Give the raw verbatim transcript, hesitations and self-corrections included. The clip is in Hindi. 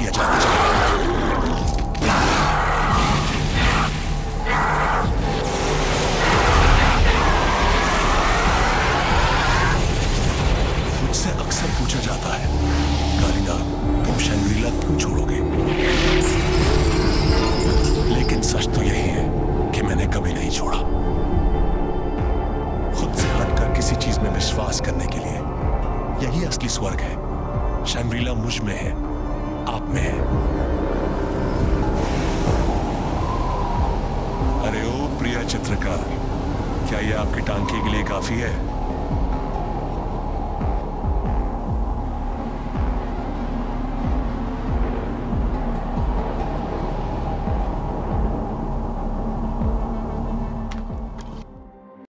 दिया जाना चाहिए। मुझसे अक्सर पूछा जाता है, कालिंगा तुम शैंग्रीला क्यों छोड़ोगे? लेकिन सच तो यही है कि मैंने कभी नहीं छोड़ा। खुद से हटकर किसी चीज में विश्वास करने के लिए यही असली स्वर्ग है। शैंग्रीला मुझ में है, आप में है। अरे ओ प्रिय चित्रकार, क्या ये आपकी टांकी के लिए काफी है?